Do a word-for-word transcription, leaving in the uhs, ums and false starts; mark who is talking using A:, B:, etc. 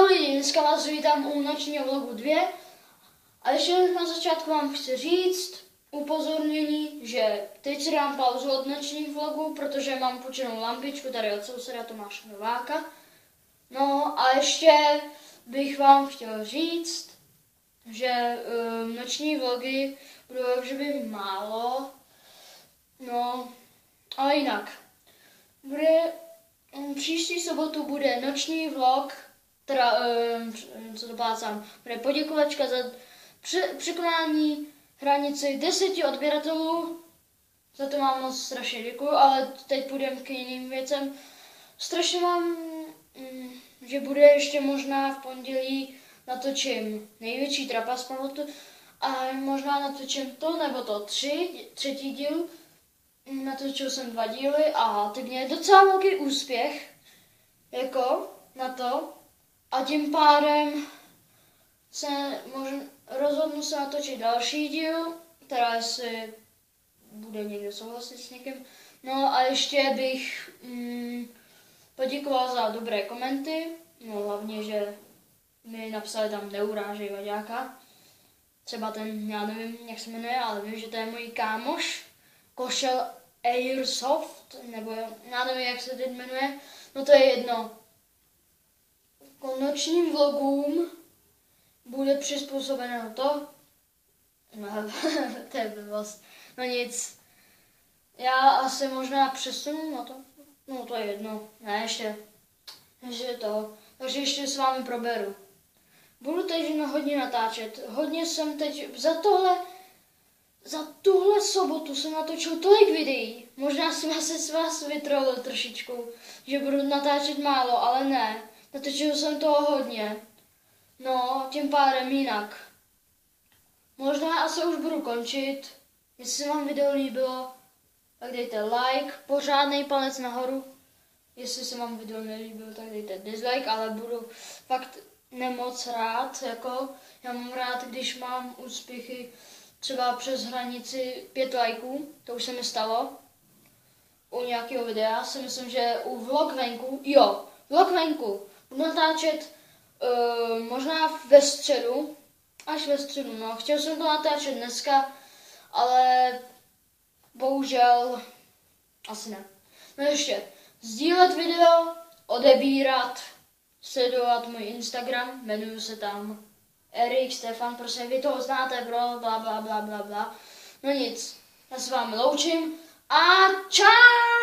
A: lidi, dneska vás vítám u nočního vlogu dvě. A ještě na začátku vám chci říct upozornění, že teď si dám pauzu od nočních vlogů, protože mám půjčenou lampičku tady od souseda Tomáše Nováka. No a ještě bych vám chtěl říct, že um, noční vlogy budou jakže by málo. No, ale jinak. Bude, um, příští sobotu bude noční vlog, teda, um, co to plácám, bude poděkovačka za překonání hranici deseti odběratelů. Za to vám moc strašně děkuju, ale teď půjdeme k jiným věcem. Strašně vám, um, že bude ještě možná v pondělí natočím největší trapas pamatuju, a možná natočím to nebo to tři, třetí díl. Natočil jsem dva díly a teď mě je docela velký úspěch jako na to a tím pádem se možná rozhodnu se natočit další díl, teda jestli bude někdo souhlasit s někým. No a ještě bych mm, poděkoval za dobré komenty, no hlavně, že mi napsali tam neurážej vaďáka. Třeba ten, já nevím, jak se jmenuje, ale vím, že to je můj kámoš, Košel Airsoft, nebo já nevím, jak se teď jmenuje, no to je jedno. K nočním vlogům bude přizpůsobeno to, no, to je blbost, no nic. Já asi možná přesunu na to, no to je jedno, ne ještě, ještě to, takže ještě s vámi proberu. Budu teď hodně natáčet, hodně jsem teď za tohle, za tuhle sobotu jsem natočil tolik videí, možná jsem asi s vás vytrolil trošičku, že budu natáčet málo, ale ne, natočil jsem toho hodně, no tím pádem jinak. Možná asi už budu končit, jestli se vám video líbilo, tak dejte like, pořádný palec nahoru, jestli se vám video nelíbilo, tak dejte dislike, ale budu fakt nemoc rád, jako já mám rád, když mám úspěchy třeba přes hranici pět lajků, to už se mi stalo u nějakého videa, si myslím, že u vlog venku, jo, vlog venku, budu natáčet uh, možná ve středu, až ve středu, no, chtěl jsem to natáčet dneska, ale bohužel asi ne. No ještě, sdílet video, odebírat, sledovat můj Instagram, jmenuji se tam Erik Stefan, prostě vy toho znáte, bro, bla bla bla bla bla. No nic, já se vám loučím a čau!